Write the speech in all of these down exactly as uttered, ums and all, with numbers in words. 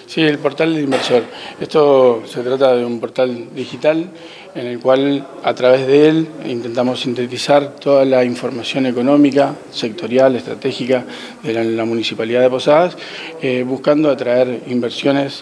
Sí, el portal del inversor. Esto se trata de un portal digital en el cual a través de él intentamos sintetizar toda la información económica, sectorial, estratégica de la, la Municipalidad de Posadas, eh, buscando atraer inversiones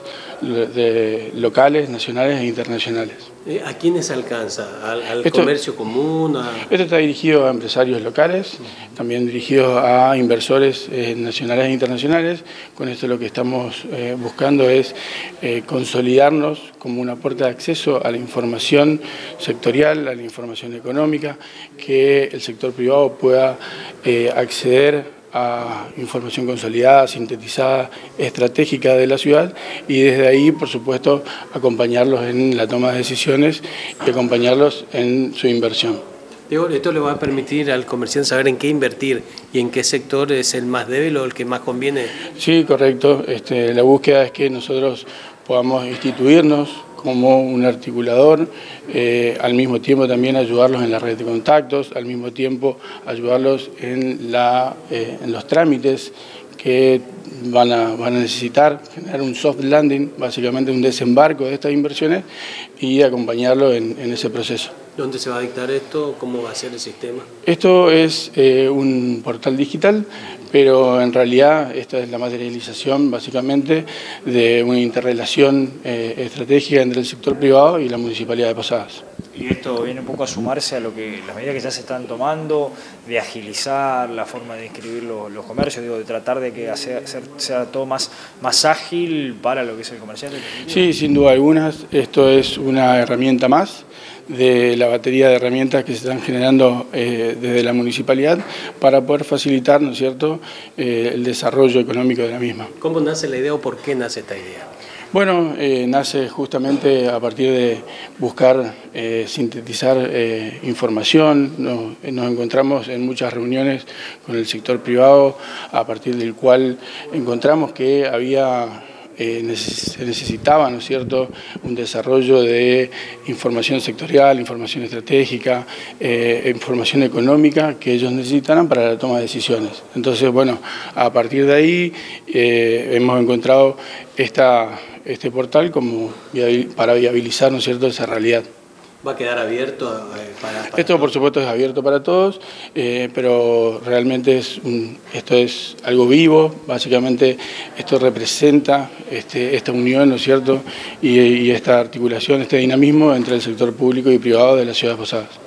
de, locales, nacionales e internacionales. ¿A quiénes alcanza? ¿Al, al esto, comercio común? A... Esto está dirigido a empresarios locales, también dirigido a inversores eh, nacionales e internacionales. Con esto lo que estamos eh, buscando es eh, consolidarnos como una puerta de acceso a la información sectorial, a la información económica, que el sector privado pueda eh, acceder a información consolidada, sintetizada, estratégica de la ciudad, y desde ahí, por supuesto, acompañarlos en la toma de decisiones y acompañarlos en su inversión. Diego, esto le va a permitir al comerciante saber en qué invertir y en qué sector es el más débil o el que más conviene. Sí, correcto. Este, la búsqueda es que nosotros podamos instituirnos como un articulador, eh, al mismo tiempo también ayudarlos en la red de contactos, al mismo tiempo ayudarlos en, la, eh, en los trámites que van a, van a necesitar, generar un soft landing, básicamente un desembarco de estas inversiones, y acompañarlo en, en ese proceso. ¿Dónde se va a dictar esto? ¿Cómo va a ser el sistema? Esto es eh, un portal digital, pero en realidad esta es la materialización básicamente de una interrelación eh, estratégica entre el sector privado y la Municipalidad de Posadas. Y esto viene un poco a sumarse a lo que las medidas que ya se están tomando, de agilizar la forma de inscribir los, los comercios, digo, de tratar de que hacer, sea todo más, más ágil para lo que es el comerciante. Sí, sin duda algunas, esto es una herramienta más de la batería de herramientas que se están generando eh, desde la municipalidad para poder facilitar, ¿no es cierto?, eh, el desarrollo económico de la misma. ¿Cómo nace la idea o por qué nace esta idea? Bueno, eh, nace justamente a partir de buscar eh, sintetizar eh, información. Nos, nos encontramos en muchas reuniones con el sector privado, a partir del cual encontramos que había... Eh, se necesitaba, ¿no es cierto?, un desarrollo de información sectorial, información estratégica, eh, información económica que ellos necesitaran para la toma de decisiones. Entonces, bueno, a partir de ahí eh, hemos encontrado esta, este portal como para viabilizar, ¿no es cierto?, esa realidad. ¿Va a quedar abierto eh, para, para Esto, por supuesto, es abierto para todos, eh, pero realmente es un, esto es algo vivo. Básicamente esto representa este, esta unión, ¿no es cierto?, y, y esta articulación, este dinamismo entre el sector público y privado de la ciudad de Posadas.